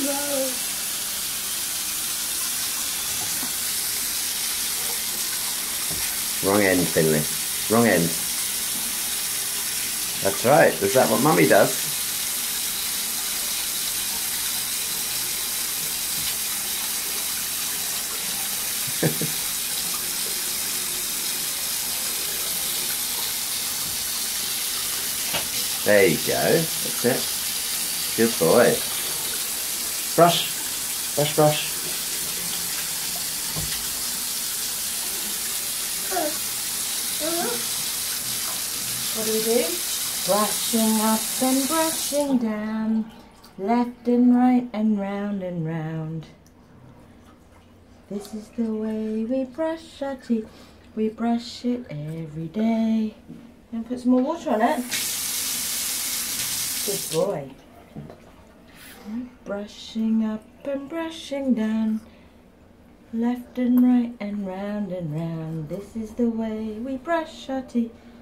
Wrong end, Finley. Wrong end. That's right. Is that what Mummy does? There you go. That's it. Good boy. Brush. Brush, brush. What do we do? Brushing up and brushing down, left and right and round and round. This is the way we brush our teeth. We brush it every day. And put some more water on it. Good boy. Brushing up and brushing down, left and right and round and round. This is the way we brush our teeth.